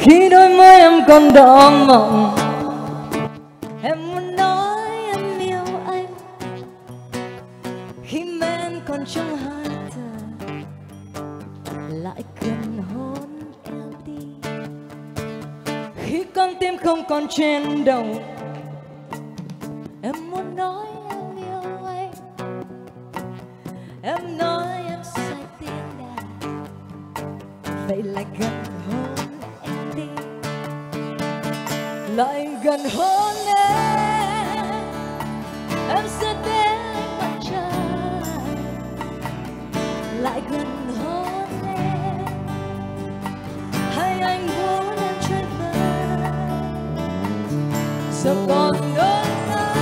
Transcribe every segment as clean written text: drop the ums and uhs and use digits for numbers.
Khi đôi môi em còn đỏ mộng, em muốn nói em yêu anh. Khi men còn trong hơi thở, lại gần hôn em đi. Khi con tim không còn trên đầu, em muốn nói em yêu anh. Em nói em say tiếng đàn, vậy lại gần hôn em đi. Lại gần hôn em sẽ đến mặt trời. Lại gần hôn em, hay anh muốn em chơi vơi. Giờ còn đôi ta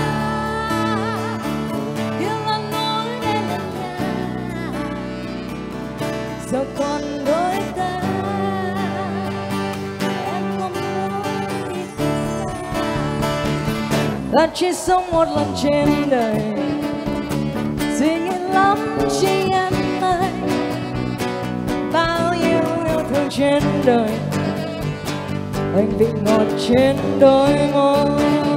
yêu anh nói đến lần nhà. Giờ còn đôi ta em không muốn đi xa. Ta chỉ sống một lần trên đời, suy nghĩ lắm chị em ơi. Bao nhiêu yêu thương trên đời, anh vị ngọt trên đôi môi.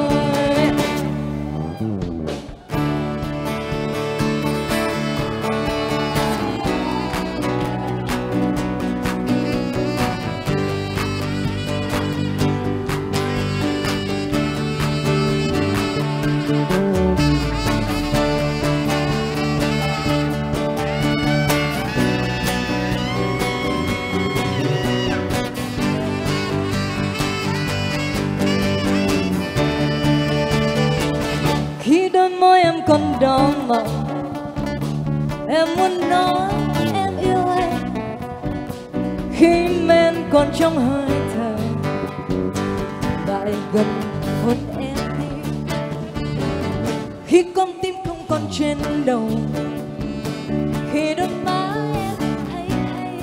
Khi đôi môi em còn đỏ mộng, em muốn nói em yêu anh. Khi men còn trong hơi thở, lại gần hôn em đi. Khi con tim không còn trên đầu, khi đôi má em hay hay,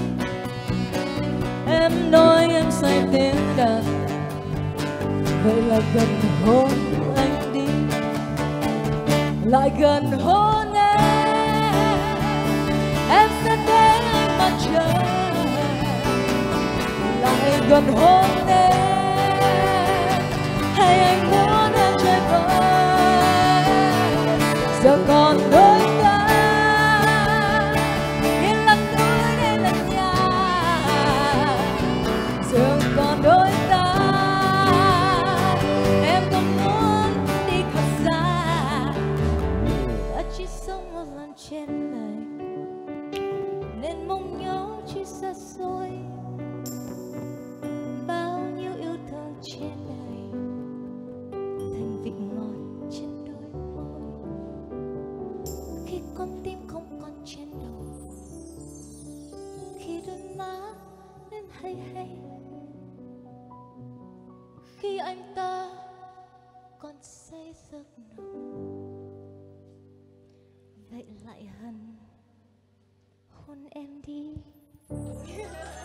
em nói em say tiếng đàn, vậy là gần hôn anh đi. Lại gần hôn em sẽ đến mặt trời. Lại gần hôn em, hay anh muốn em chơi vơi. Giờ còn đôi ta như lần núi đến lần nhà. Giờ còn đôi ta em không muốn đi thật xa. Ta chỉ sống một lần trên đời, nên mong nhớ chỉ xa xôi. Bao nhiêu yêu thương trên đời, thành vị ngọt trên đôi môi. Khi con tim không còn trên đầu, khi đôi má em hay hay, khi anh ta còn say giấc nồng, vậy lại hằn hôn em đi.